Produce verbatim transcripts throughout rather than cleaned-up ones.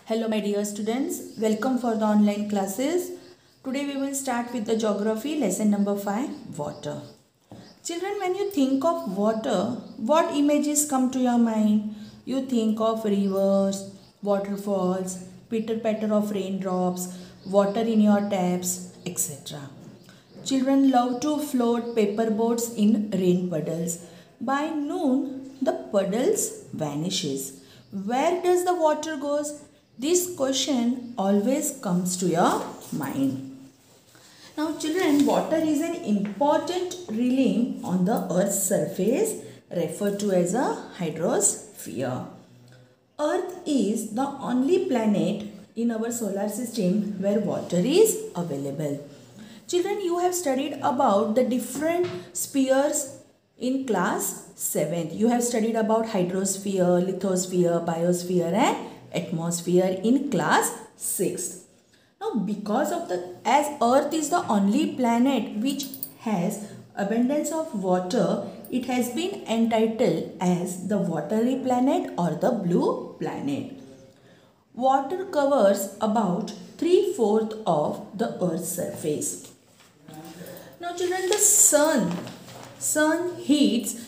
Hello my dear students, welcome for the online classes. Today we will start with the geography lesson number five, water. Children, when you think of water, what images come to your mind? You think of rivers, waterfalls, pitter patter of raindrops, water in your taps, et cetera. Children love to float paper boats in rain puddles. By noon, the puddles vanishes. Where does the water goes? This question always comes to your mind. Now children, water is an important realm on the earth's surface referred to as a hydrosphere. Earth is the only planet in our solar system where water is available. Children, you have studied about the different spheres in class seventh. You have studied about hydrosphere, lithosphere, biosphere and atmosphere in class sixth. Now because of the, as Earth is the only planet which has abundance of water, it has been entitled as the watery planet or the blue planet. Water covers about three-fourths of the Earth's surface. Now children, the sun, sun heats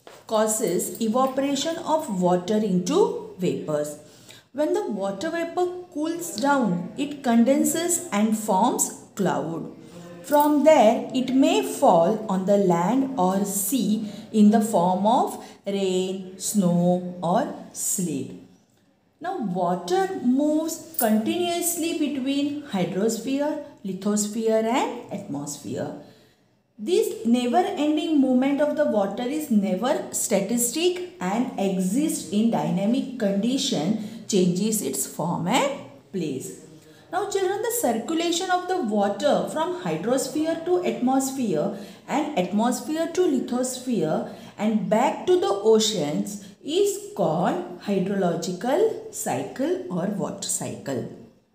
causes evaporation of water into vapors. When the water vapor cools down, it condenses and forms cloud. From there, it may fall on the land or sea in the form of rain, snow or sleet. Now, water moves continuously between hydrosphere, lithosphere and atmosphere. This never-ending movement of the water is never static and exists in dynamic condition, changes its form and place. Now children, the circulation of the water from hydrosphere to atmosphere and atmosphere to lithosphere and back to the oceans is called hydrological cycle or water cycle.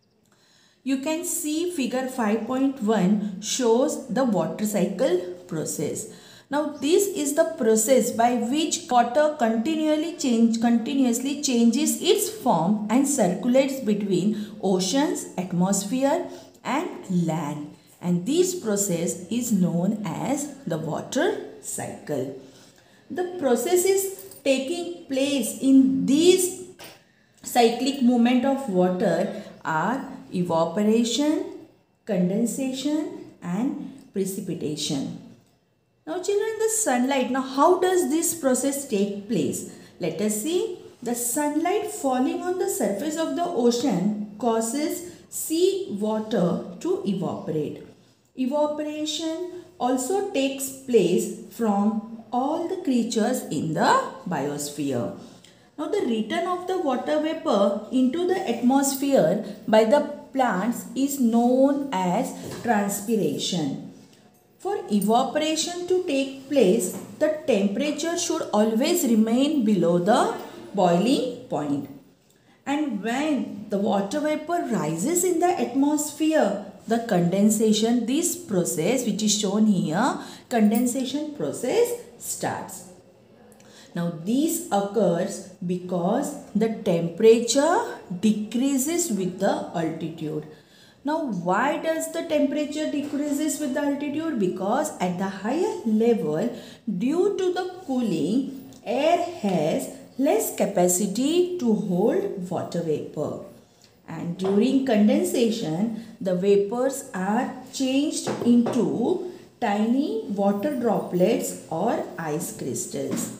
You can see figure five point one shows the water cycle process. Now this is the process by which water continually change, continuously changes its form and circulates between oceans, atmosphere and land. And this process is known as the water cycle. The process is taking place in these cyclic movement of water are evaporation, condensation and precipitation. Now children, the sunlight, now how does this process take place? Let us see. The sunlight falling on the surface of the ocean causes sea water to evaporate. Evaporation also takes place from all the creatures in the biosphere. Now the return of the water vapor into the atmosphere by the plants is known as transpiration. For evaporation to take place, the temperature should always remain below the boiling point. And when the water vapor rises in the atmosphere, the condensation, this process which is shown here, condensation process starts. Now this occurs because the temperature decreases with the altitude. Now why does the temperature decreases with the altitude? Because at the higher level, due to the cooling, air has less capacity to hold water vapor. And during condensation, the vapors are changed into tiny water droplets or ice crystals.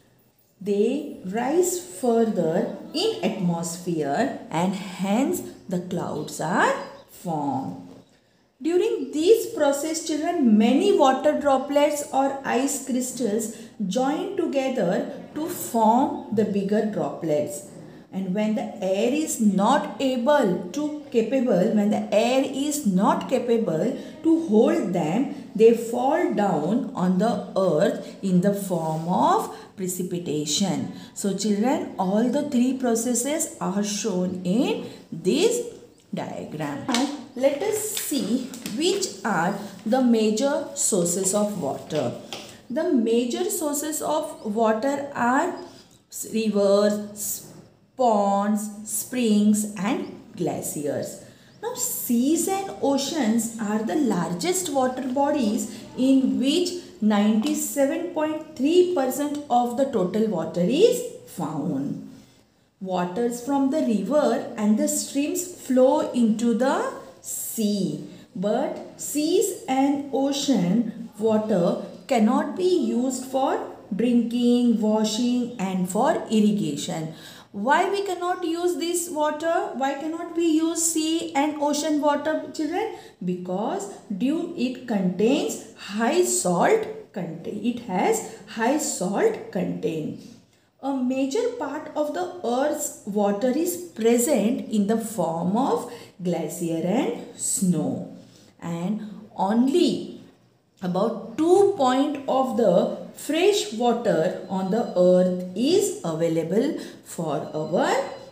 They rise further in atmosphere and hence the clouds are formed. During this process, children, many water droplets or ice crystals join together to form the bigger droplets. And when the air is not able to capable, when the air is not capable to hold them, they fall down on the earth in the form of precipitation. So children, all the three processes are shown in this diagram. Now let us see which are the major sources of water. The major sources of water are rivers, ponds, springs and glaciers. Now seas and oceans are the largest water bodies in which ninety-seven point three percent of the total water is found. Waters from the river and the streams flow into the sea, but seas and ocean water cannot be used for drinking, washing and for irrigation. Why we cannot use this water? Why cannot we use sea and ocean water, children? Because due it contains high salt content. It has high salt content. A major part of the earth's water is present in the form of glacier and snow, and only about two point of the fresh water on the earth is available for our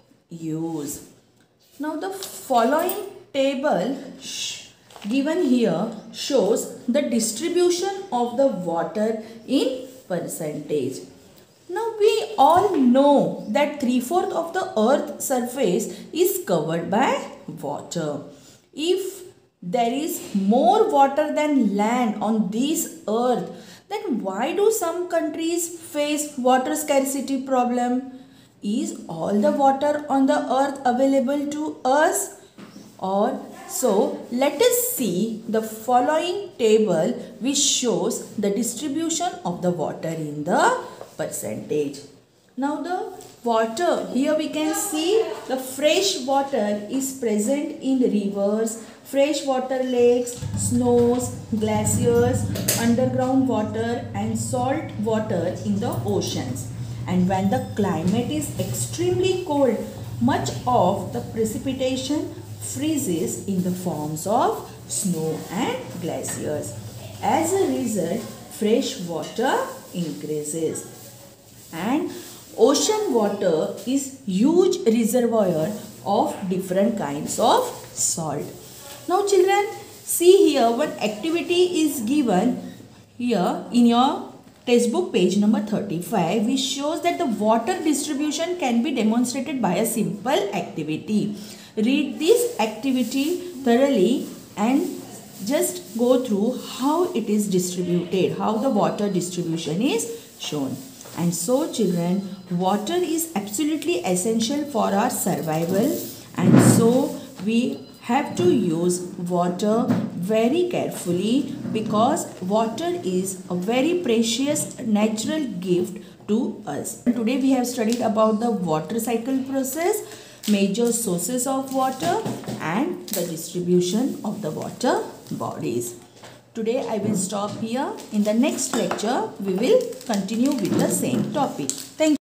use. Now the following table given here shows the distribution of the water in percentage. Now we all know that three-fourths of the earth's surface is covered by water. If there is more water than land on this earth, then why do some countries face water scarcity problem? Is all the water on the earth available to us? Or so let us see the following table which shows the distribution of the water in the percentage. Now the water, here we can see the fresh water is present in rivers, freshwater lakes, snows, glaciers, underground water and salt water in the oceans. And when the climate is extremely cold, much of the precipitation freezes in the forms of snow and glaciers. As a result, fresh water increases. And ocean water is huge reservoir of different kinds of salt. Now children, see here one activity is given here in your textbook page number thirty-five, which shows that the water distribution can be demonstrated by a simple activity. Read this activity thoroughly and just go through how it is distributed, how the water distribution is shown. And so children, water is absolutely essential for our survival, and so we have to use water very carefully, because water is a very precious natural gift to us. Today we have studied about the water cycle process, major sources of water and the distribution of the water bodies. Today I will stop here. In the next lecture we will continue with the same topic. Thank you.